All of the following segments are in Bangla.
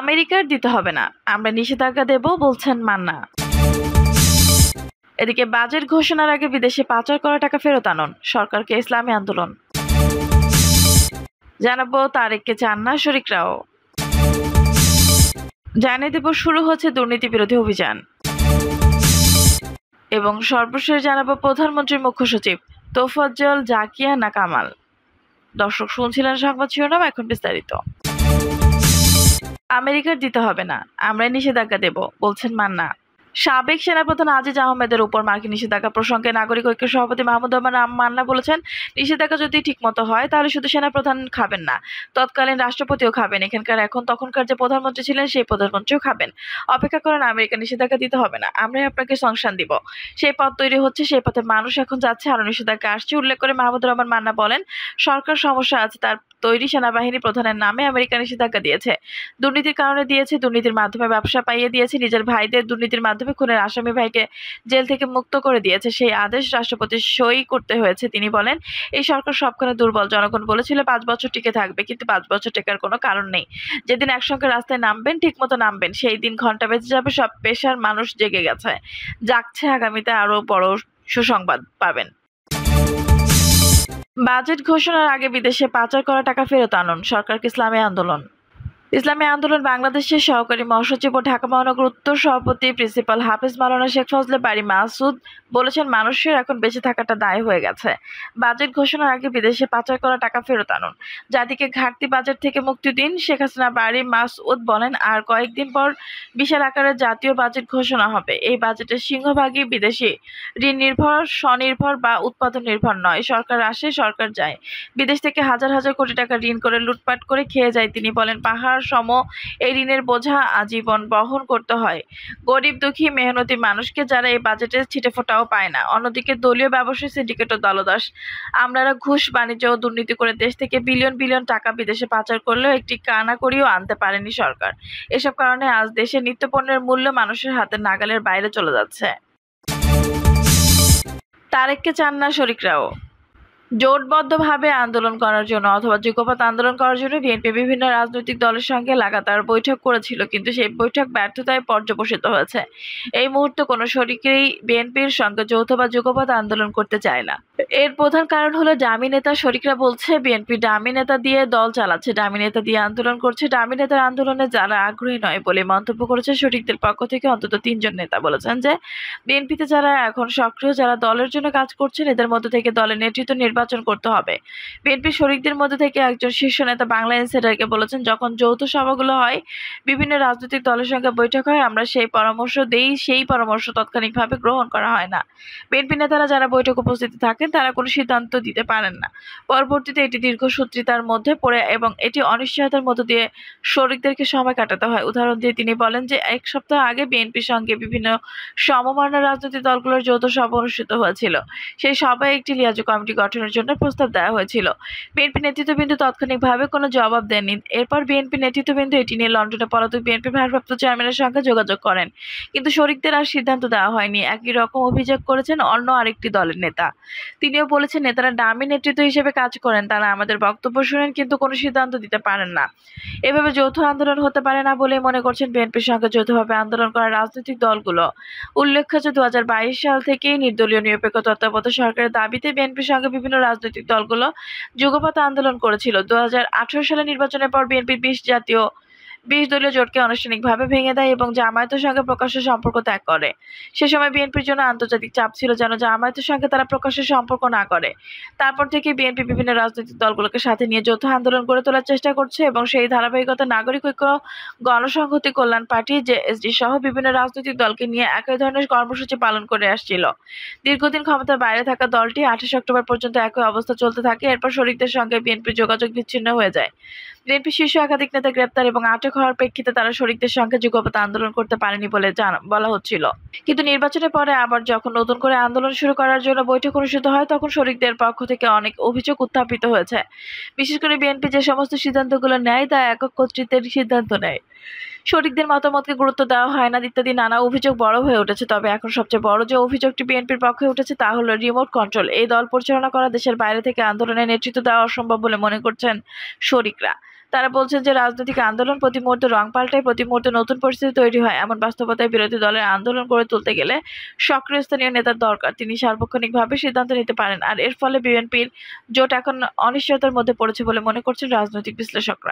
আমেরিকার দিতে হবে না, আমরা নিষেধাজ্ঞা দেব বলছেন মান্না। এদিকে বাজেট ঘোষণার আগে বিদেশে পাচার করা টাকা ফেরত আনুন, সরকারকে ইসলামী আন্দোলন। জানাবো তারেককে চান না শরিকরাও। জানিয়ে দেব শুরু হচ্ছে দুর্নীতি বিরোধী অভিযান। এবং সর্বশেষ জানাবো প্রধানমন্ত্রীর মুখ্য সচিব তোফাজ্জল জাকিয়া না কামাল। দর্শক শুনছিলেন সংবাদ শিরোনাম, এখন বিস্তারিত। আমেরিকার দিতে হবে না, আমরা নিষেধাজ্ঞা দেব বলছেন মান্না। সাবেক সেনাপ্রধান আজিজ আহমেদের উপর মার্কিন নিষেধাজ্ঞা প্রসঙ্গে নাগরিক ঐক্যের সভাপতি মাহমুদ রহমান মান্না বলেছেন, নিষেধাজ্ঞা যদি ঠিকমতো হয় তাহলে শুধু সেনাপ্রধান খাবেন না, তৎকালীন রাষ্ট্রপতিও খাবেন। তখনকার যে প্রধানমন্ত্রী ছিলেন সেই প্রধানমন্ত্রীও খাবেন। অপেক্ষা করেন, আমেরিকার নিষেধাজ্ঞা দিতে হবে না, আমরাই আপনাকে সংশান দিব। সেই পথ তৈরি হচ্ছে, সেই পথে মানুষ এখন যাচ্ছে, আরো নিষেধাজ্ঞা আসছে। উল্লেখ করে মাহমুদ রহমান মান্না বলেন, সরকার সমস্যা আছে, তার তৈরি সেনাবাহিনী প্রধানের নামে আমেরিকা নিষেধাজ্ঞা দিয়েছে। দুর্নীতির কারণে দিয়েছে, দুর্নীতির মাধ্যমে ব্যবসা পাইয়ে দিয়েছে, নিজের ভাইদের দুর্নীতির মাধ্যমে খুনের আসামি ভাইকে জেল থেকে মুক্ত করে দিয়েছে। সেই আদেশ রাষ্ট্রপতির সই করতে হয়েছে। তিনি বলেন, এই সরকার সবখানে দুর্বল। জনগণ বলেছিল 5 বছর টিকে থাকবে, কিন্তু 5 বছর টেকার কোনো কারণ নেই। যেদিন একসঙ্গে রাস্তায় নামবেন, ঠিকমতো নামবেন, সেই দিন ঘন্টা বেজে যাবে। সব পেশার মানুষ জেগে গেছে, জাগছে, আগামীতে আরো বড় সুসংবাদ পাবেন। বাজেট ঘোষণার আগে বিদেশে পাচার করা টাকা ফেরত আনুন, সরকারকে ইসলামী আন্দোলন। ইসলামী আন্দোলন বাংলাদেশের সহকারী মহাসচিব ও ঢাকা মহানগর উত্তর সভাপতি প্রিন্সিপাল হাফেজ মাওলানা শেখ ফজলে বারী মাসুদ বলেছেন, মানুষের এখন বেঁচে থাকাটা দায় হয়ে গেছে। বাজেট ঘোষণার আগে বিদেশে পাচার করা টাকা ফেরত আনুন, জাতিকে ঘাটতি বাজেট থেকে মুক্তি দিন। শেখ হাসিনা বারী মাসুদ বলেন, আর কয়েকদিন পর বিশাল আকারের জাতীয় বাজেট ঘোষণা হবে। এই বাজেটের সিংহভাগই বিদেশি ঋণ নির্ভর, স্বনির্ভর বা উৎপাদন নির্ভর নয়। সরকার আসে, সরকার যায়। বিদেশ থেকে হাজার হাজার কোটি টাকা ঋণ করে লুটপাট করে খেয়ে যায়। তিনি বলেন, পাহাড় সম এই ঋণের বোঝা আজীবন বহন করতে হয় গরিব, দুঃখী, মেহনতি মানুষকে, যারা এই বাজেটে ছিটেফোঁটাও পায় না। অন্যদিকে দলীয় ব্যবসায়ী, সিন্ডিকেট ও দলদাস আমলারা ঘুষ, বাণিজ্য ও দুর্নীতি করে দেশ থেকে বিলিয়ন বিলিয়ন টাকা বিদেশে পাচার করলেও একটি কানাকড়িও আনতে পারেনি সরকার। এসব কারণে আজ দেশের নিত্যপণ্যের মূল্য মানুষের হাতের নাগালের বাইরে চলে যাচ্ছে। তারেককে চান না শরিকরাও। জোটবদ্ধভাবে আন্দোলন করার জন্য অথবা যুগপৎ আন্দোলন করার জন্য বিএনপি বিভিন্ন রাজনৈতিক দলের সঙ্গে লাগাতার বৈঠক করেছিল, কিন্তু সেই বৈঠক ব্যর্থতায় পর্যবসিত হয়েছে। এই মুহূর্তে কোনো শরিকই বিএনপির সঙ্গে যৌথ বা যুগপৎ আন্দোলন করতে চায় না। এর প্রধান কারণ হলো ডামি নেতা। শরিকরা বলছে, বিএনপি ডামি নেতা দিয়ে দল চালাচ্ছে, ডামি নেতা দিয়ে আন্দোলন করছে। ডামি নেতার আন্দোলনে যারা আগ্রহী নয় বলে মন্তব্য করেছে শরিকদের পক্ষ থেকে অন্তত 3 জন নেতা। বলেছেন যে, বিএনপিতে যারা এখন সক্রিয়, যারা দলের জন্য কাজ করছেন, এদের মধ্যে থেকে দলের নেতৃত্ব নির্বাচন করতে হবে। বিএনপি শরিকদের মধ্যে থেকে একজন শীর্ষ নেতা বাংলা ইনসাইডারকে বলেছেন, যখন যৌথ সভাগুলো হয়, বিভিন্ন রাজনৈতিক দলের সঙ্গে বৈঠক হয়, আমরা সেই পরামর্শ দেই, সেই পরামর্শ তাৎক্ষণিকভাবে গ্রহণ করা হয় না। বিএনপি নেতারা যারা বৈঠক উপস্থিত থাকেন তারা কোনো সিদ্ধান্ত দিতে পারেন না। পরবর্তীতে এটি দীর্ঘসূত্রিতার মধ্যে পড়ে এবং এটি অনিশ্চয়তার মধ্য দিয়ে শরিকদেরকে সময় কাটাতে হয়। উদাহরণ দিয়ে তিনি বলেন যে, 1 সপ্তাহ আগে বিএনপির সঙ্গে বিভিন্ন সমমানের রাজনৈতিক দলগুলোর যৌথ সভা অনুষ্ঠিত হয়েছিল। সেই সভায় একটি লিয়াজু কমিটি গঠনের জন্য প্রস্তাব দেওয়া হয়েছিল। বিএনপি নেতৃত্ববৃন্দ তাৎক্ষণিকভাবে কোনো জবাব দেননি। এরপর বিএনপি নেতৃত্ববৃন্দ এটি নিয়ে লন্ডনে পলাতক বিএনপি ভারপ্রাপ্ত চেয়ারম্যানের সঙ্গে যোগাযোগ করেন, কিন্তু শরিকদের আর সিদ্ধান্ত দেওয়া হয়নি। একই রকম অভিযোগ করেছেন অন্য আরেকটি দলের নেতা। তিনিও বলেছেন, নেতারা ডামি নেতৃত্ব হিসেবে কাজ করেন, তারা আমাদের বক্তব্য শুনেন কিন্তু কোনো সিদ্ধান্ত দিতে পারেন না। এভাবে যৌথ আন্দোলন হতে পারে না বলে মনে করছেন বিএনপির সঙ্গে যৌথভাবে আন্দোলন করা রাজনৈতিক দলগুলো। উল্লেখ্য যে 2022 সাল থেকেই নির্দলীয় নিরপেক্ষ তত্ত্বাবধায়ক সরকারের দাবিতে বিএনপির সঙ্গে বিভিন্ন রাজনৈতিক দলগুলো যুগপৎ আন্দোলন করেছিল। 2018 সালে নির্বাচনের পর বিএনপি 20 দলীয় জোটকে আনুষ্ঠানিকভাবে ভেঙে দেয় এবং জামায়াতের সঙ্গে প্রকাশ্যে সম্পর্ক ত্যাগ করে। সে সময় বিএনপির জন্য আন্তর্জাতিক চাপ ছিল যেন জামায়াতের সঙ্গে তারা প্রকাশ্যে সম্পর্ক না করে। তারপর থেকে বিএনপি বিভিন্ন রাজনৈতিক দলগুলোকে সাথে নিয়ে যৌথ আন্দোলন গড়ে তোলার চেষ্টা করছে এবং সেই ধারাবাহিকতা নাগরিক ঐক্য, গণসংহতি কল্যাণ পার্টি, জেএসডি সহ বিভিন্ন রাজনৈতিক দলকে নিয়ে একই ধরনের কর্মসূচি পালন করে আসছিল। দীর্ঘদিন ক্ষমতার বাইরে থাকা দলটি 28 অক্টোবর পর্যন্ত একই অবস্থা চলতে থাকে। এরপর শরিকদের সঙ্গে বিএনপির যোগাযোগ বিচ্ছিন্ন হয়ে যায়। বিএনপি শীর্ষ একাধিক নেতা গ্রেপ্তার এবং আটক হওয়ার প্রেক্ষিতে তারা শরিকদের সঙ্গে যুগপৎ আন্দোলন করতে পারেনি বলে বলা হচ্ছিল। কিন্তু নির্বাচনের পরে আবার যখন নতুন করে আন্দোলন শুরু করার জন্য বৈঠক অনুষ্ঠিত হয়, তখন শরিকদের পক্ষ থেকে অনেক অভিযোগ উত্থাপিত হয়েছে। বিশেষ করে বিএনপি যে সমস্ত সিদ্ধান্তগুলো নেয় তা একক কর্তৃত্বের সিদ্ধান্ত নেয়, শরিকদের মতামতকে গুরুত্ব দেওয়া হয় না ইত্যাদি নানা অভিযোগ বড় হয়ে উঠেছে। তবে এখন সবচেয়ে বড় যে অভিযোগটি বিএনপির পক্ষে উঠেছে তা হলো রিমোট কন্ট্রোল। এই দল পরিচালনা করা দেশের বাইরে থেকে আন্দোলনের নেতৃত্ব দেওয়া অসম্ভব বলে মনে করছেন শরিকরা। তারা বলছেন যে রাজনৈতিক আন্দোলন প্রতি মুহূর্তে রং পাল্টায়, প্রতি মুহূর্তে নতুন পরিস্থিতি তৈরি হয়। এমন বাস্তবতায় বিরোধী দলের আন্দোলন গড়ে তুলতে গেলে সক্রিয় স্থানীয় নেতার দরকার। তিনি সার্বক্ষণিকভাবে সিদ্ধান্ত নিতে পারেন। আর এর ফলে বিএনপির জোট এখন অনিশ্চয়তার মধ্যে পড়েছে বলে মনে করছেন রাজনৈতিক বিশ্লেষকরা।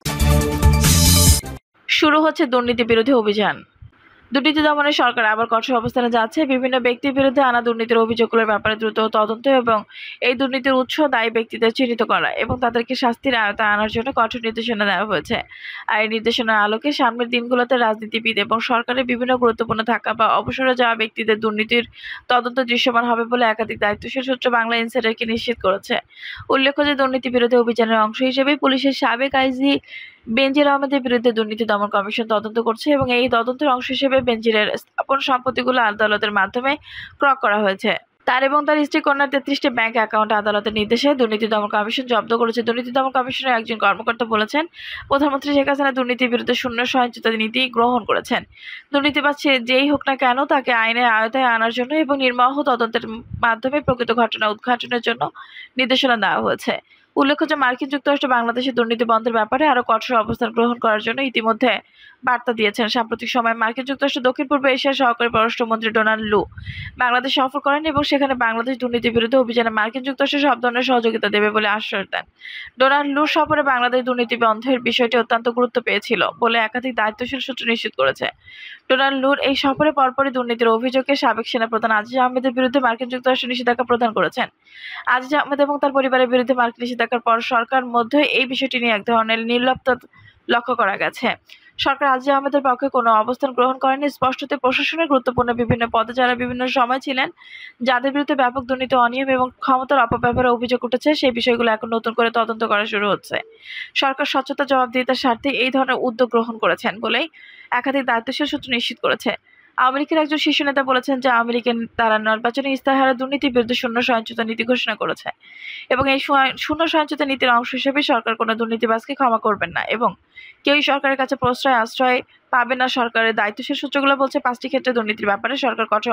শুরু হচ্ছে দুর্নীতি বিরোধী অভিযান। দুর্নীতি দমনে সরকার আবার কঠোর অবস্থানে যাচ্ছে। বিভিন্ন ব্যক্তির বিরুদ্ধে আনা দুর্নীতির অভিযোগগুলোর ব্যাপারে দ্রুত তদন্ত এবং এই দুর্নীতির উৎস দায়ী ব্যক্তিদের চিহ্নিত করা এবং তাদেরকে শাস্তির আওতায় আনার জন্য কঠোর নির্দেশনা দেওয়া হয়েছে। আর এই নির্দেশনার আলোকে সামনের দিনগুলোতে রাজনীতিবিদ এবং সরকারের বিভিন্ন গুরুত্বপূর্ণ থাকা বা অবসরে যাওয়া ব্যক্তিদের দুর্নীতির তদন্ত দৃশ্যমান হবে বলে একাধিক দায়িত্বশীল সূত্র বাংলা ইনসাইডারকে নিশ্চিত করেছে। উল্লেখ্য যে দুর্নীতি বিরোধী অভিযানের অংশ হিসেবে পুলিশের সাবেক আইজি বেনজির আহমেদের বিরুদ্ধে দুর্নীতি দমন কমিশন তদন্ত করছে এবং এই তদন্তের অংশ হিসেবে বেনজিরের স্থাপন সম্পত্তিগুলো আদালতের মাধ্যমে ক্রয় করা হয়েছে। তার এবং তার স্ত্রী কন্যার 33টি ব্যাংক অ্যাকাউন্ট আদালতের নির্দেশে দুর্নীতি দমন কমিশন জব্দ করেছে। দুর্নীতি দমন কমিশনের একজন কর্মকর্তা বলেছেন, প্রধানমন্ত্রী শেখ হাসিনা দুর্নীতির বিরুদ্ধে শূন্য সহিংসতা নীতি গ্রহণ করেছেন। দুর্নীতিবাজ যেই হোক না কেন তাকে আইনের আওতায় আনার জন্য এবং নির্মোহ তদন্তের মাধ্যমে প্রকৃত ঘটনা উদ্ঘাটনের জন্য নির্দেশনা দেওয়া হয়েছে। উল্লেখ্য যে মার্কিন যুক্তরাষ্ট্র বাংলাদেশের দুর্নীতি বন্ধের ব্যাপারে আরও কঠোর অবস্থান গ্রহণ করার জন্য ইতিমধ্যে বার্তা দিয়েছেন। সাম্প্রতিক সময়ে মার্কিন যুক্তরাষ্ট্র দক্ষিণ পূর্ব এশিয়ার সহকারী পররাষ্ট্রমন্ত্রী ডোনাল্ড লু বাংলাদেশ সফর করেন এবং সেখানে বাংলাদেশ দুর্নীতি বিরোধী অভিযানে মার্কিন যুক্তরাষ্ট্র সব ধরনের সহযোগিতা দেবে বলে আশ্বাস দেন। ডোনাল্ড লুর সফরে বাংলাদেশ দুর্নীতি বন্ধের বিষয়টি অত্যন্ত গুরুত্ব পেয়েছিল বলে একাধিক দায়িত্বশীল সূত্র নিশ্চিত করেছে। ডোনাল্ড লুর এই সফরে পরপরই দুর্নীতির অভিযোগে সাবেক সেনাপ্রধান আজিজ আহমেদের বিরুদ্ধে মার্কিন যুক্তরাষ্ট্র নিষেধাজ্ঞা প্রদান করেছেন। আজিজ আহমেদ এবং তার পরিবারের বিরুদ্ধে মার্কিন নিষেধাজ্ঞার পর সরকার মধ্যে এই বিষয়টি নিয়ে এক ধরনের নির্লিপ্ততা লক্ষ্য করা গেছে। সরকার আজিজ আহমেদের পক্ষে কোনো অবস্থান গ্রহণ করেনি। স্পষ্টতই প্রশাসনের গুরুত্বপূর্ণ বিভিন্ন পদে যারা বিভিন্ন সময় ছিলেন, যাদের বিরুদ্ধে ব্যাপক দুর্নীতি, অনিয়ম এবং ক্ষমতার অপব্যবহারের অভিযোগ উঠেছে, সেই বিষয়গুলো এখন নতুন করে তদন্ত করা শুরু হচ্ছে। সরকার স্বচ্ছতা জবাবদিহিতার স্বার্থে এই ধরনের উদ্যোগ গ্রহণ করেছেন বলেই একাধিক দায়িত্বশীল সূত্র নিশ্চিত করেছে। আওয়ামী লীগের একজন শীর্ষ নেতা বলেছেন যে আওয়ামী লীগের তারা নির্বাচনী ইস্তাহারে দুর্নীতির বিরুদ্ধে শূন্য সহিংসতা নীতি ঘোষণা করেছে এবং এই শূন্য সহিংসতা নীতির অংশ হিসেবে সরকার কোনো দুর্নীতিবাজকে ক্ষমা করবেন না এবং কেউই সরকারের কাছে আশ্রয় পাবে না। সরকারের দায়িত্বশীল সূত্রগুলো বলছে 5টি ক্ষেত্রে দুর্নীতির ব্যাপারে সরকার কঠোর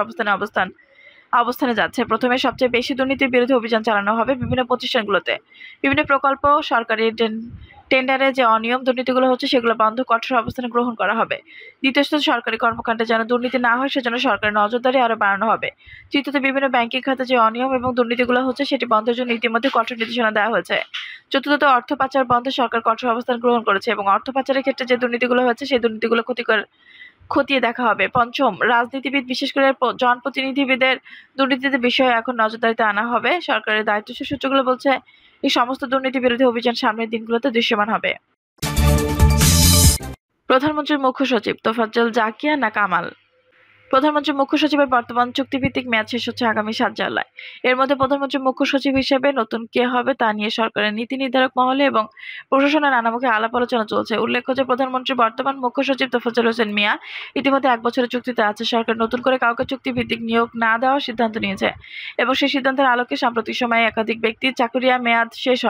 অবস্থানে যাচ্ছে। প্রথমে সবচেয়ে বেশি দুর্নীতির বিরুদ্ধে অভিযান চালানো হবে বিভিন্ন প্রতিষ্ঠানগুলোতে। বিভিন্ন প্রকল্প সরকারি টেন্ডারে যে অনিয়ম দুর্নীতিগুলো হচ্ছে সেগুলো বন্ধ কঠোর অবস্থানে গ্রহণ করা হবে। দ্বিতীয়ত সরকারি কর্মকাণ্ডে যেন দুর্নীতি না হয় সেজন্য সরকারের নজরদারি আরও বাড়ানো হবে। তৃতীয়ত বিভিন্ন ব্যাংকিং খাতে যে অনিয়ম এবং দুর্নীতিগুলো হচ্ছে সেটি বন্ধের জন্য ইতিমধ্যে কঠোর নির্দেশনা দেওয়া হয়েছে। চতুর্থত অর্থ পাচার বন্ধে সরকার কঠোর অবস্থান গ্রহণ করেছে এবং অর্থ পাচারের ক্ষেত্রে যে দুর্নীতিগুলো হচ্ছে সেই দুর্নীতিগুলো খতিয়ে দেখা হবে। পঞ্চম, রাজনীতিবিদ বিশেষ করে জনপ্রতিনিধিদের দুর্নীতির বিষয়ে এখন নজরদারিতে আনা হবে। সরকারের দায়িত্বশীল সূত্রগুলো বলছে এই সমস্ত দুর্নীতি বিরোধী অভিযান সামনের দিনগুলোতে দৃশ্যমান হবে। প্রধানমন্ত্রীর মুখ্য সচিব তোফাজ্জল জাকিয়া না কামাল? প্রধানমন্ত্রীর মুখ্য সচিবের বর্তমান চুক্তিভিত্তিক মেয়াদ শেষ হচ্ছে আগামী 7 জুলাই। এর মধ্যে প্রধানমন্ত্রীর মুখ্য সচিব হিসেবে নতুন কে হবে তা নিয়ে সরকারের নীতি নির্ধারক মহলে এবং প্রশাসনের নানামুখী আলাপ আলোচনা চলছে। উল্লেখ্য যে প্রধানমন্ত্রীর বর্তমান মুখ্য সচিব তোফাজ্জল হোসেন মিয়া ইতিমধ্যে 1 বছরের চুক্তিতে আছে। সরকার নতুন করে কাউকে চুক্তিভিত্তিক নিয়োগ না দেওয়ার সিদ্ধান্ত নিয়েছে এবং সেই সিদ্ধান্তের আলোকে সাম্প্রতিক সময়ে একাধিক ব্যক্তির চাকরির মেয়াদ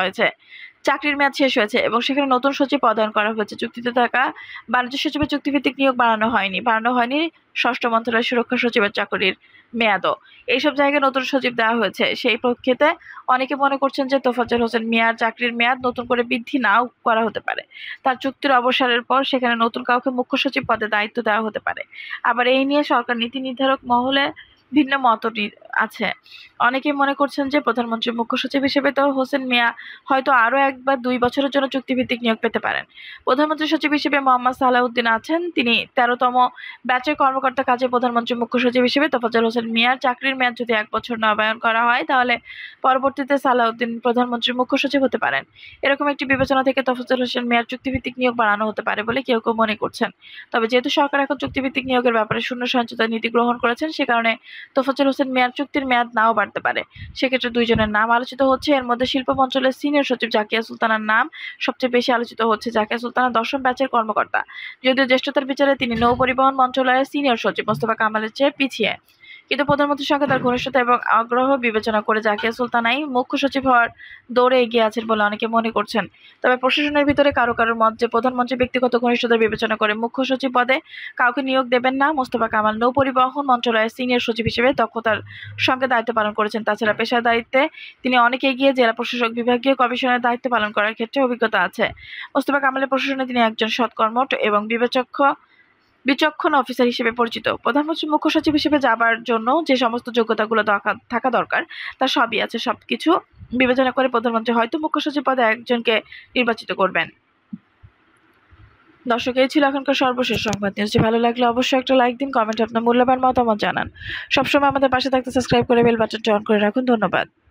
শেষ হয়েছে এবং সেখানে নতুন সচিব পদায়ন করা হয়েছে। চুক্তিতে থাকা বাণিজ্য সচিবের চুক্তিভিত্তিক নিয়োগ বাড়ানো হয়নি ষষ্ঠ মন্ত্রণালয়ের সুরক্ষা সচিবের চাকরির মেয়াদও। এইসব জায়গায় নতুন সচিব দেওয়া হয়েছে। সেই প্রেক্ষিতে অনেকে মনে করছেন যে তোফাজ্জল হোসেন মিয়ার চাকরির মেয়াদ নতুন করে বৃদ্ধি নাও করা হতে পারে। তার চুক্তির অবসানের পর সেখানে নতুন কাউকে মুখ্য সচিব পদে দায়িত্ব দেওয়া হতে পারে। আবার এই নিয়ে সরকার নীতি নির্ধারক মহলে ভিন্ন মত আছে। অনেকেই মনে করছেন যে প্রধানমন্ত্রীর মুখ্য সচিব হিসেবে তো হোসেন মিয়া হয়তো আরও 1 বা 2 বছরের জন্য চুক্তিভিত্তিক নিয়োগ পেতে পারেন। প্রধানমন্ত্রী সচিব হিসেবে মোহাম্মদ সালাউদ্দিন আছেন, তিনি 13তম ব্যাচের কর্মকর্তা। কাজে প্রধানমন্ত্রীর মুখ্য সচিব হিসেবে তোফাজ্জল হোসেন মিয়ার চাকরির মেয়াদ যদি 1 বছর নবায়ন করা হয় তাহলে পরবর্তীতে সালাউদ্দিন প্রধানমন্ত্রীর মুখ্য সচিব হতে পারেন। এরকম একটি বিবেচনা থেকে তোফাজ্জল হোসেন মিয়ার চুক্তিভিত্তিক নিয়োগ বাড়ানো হতে পারে বলে কেউ কেউ মনে করছেন। তবে যেহেতু সরকার এখন চুক্তিভিত্তিক নিয়োগের ব্যাপারে শূন্য সহিংসতা নীতি গ্রহণ করেছেন, সে কারণে তোফাজ্জল হোসেন মিয়ার চুক্তির মেয়াদ নাও বাড়তে পারে। সেক্ষেত্রে 2 জনের নাম আলোচিত হচ্ছে। এর মধ্যে শিল্প মন্ত্রণালয়ের সিনিয়র সচিব জাকিয়া সুলতানার নাম সবচেয়ে বেশি আলোচিত হচ্ছে। জাকিয়া সুলতানা 10ম ব্যাচের কর্মকর্তা। যদিও জ্যেষ্ঠতার বিচারে তিনি নৌ পরিবহন মন্ত্রণালয়ের সিনিয়র সচিব মোস্তফা কামালের চেয়ে পিছিয়ে। কিন্তু প্রধানমন্ত্রীর সঙ্গে তার ঘনিষ্ঠতা এবং আগ্রহ বিবেচনা করে জাকিয়া সুলতানাই মুখ্য সচিব হওয়ার দৌড়ে এগিয়ে আছেন বলে অনেকে মনে করছেন। তবে প্রশাসনের ভিতরে কারো মত যে প্রধানমন্ত্রী ব্যক্তিগত ঘনিষ্ঠতা বিবেচনা করে মুখ্য সচিব পদে কাউকে নিয়োগ দেবেন না। মোস্তফা কামাল নৌ পরিবহন মন্ত্রণালয়ের সিনিয়র সচিব হিসেবে দক্ষতার সঙ্গে দায়িত্ব পালন করেছেন। তাছাড়া পেশাদারিত্বে তিনি অনেক এগিয়ে। জেলা প্রশাসক, বিভাগীয় কমিশনের দায়িত্ব পালন করার ক্ষেত্রে অভিজ্ঞতা আছে মোস্তফা কামালের। প্রশাসনে তিনি একজন সৎ, কর্মঠ এবং বিচক্ষণ অফিসার হিসেবে পরিচিত। প্রধানমন্ত্রী মুখ্য সচিব হিসেবে যাবার জন্য যে সমস্ত যোগ্যতাগুলো থাকা দরকার তার সবই আছে। সবকিছু বিবেচনা করে প্রধানমন্ত্রী হয়তো মুখ্য সচিব পদে একজনকে নির্বাচিত করবেন। দর্শক, এই ছিল এখনকার সর্বশেষ সংবাদ। নিউজটি ভালো লাগলে অবশ্যই একটা লাইক দিন, কমেন্টে আপনার মূল্যবান মতামত জানান। সবসময় আমাদের পাশে থাকতে সাবস্ক্রাইব করে বেল বাটনটি অন করে রাখুন। ধন্যবাদ।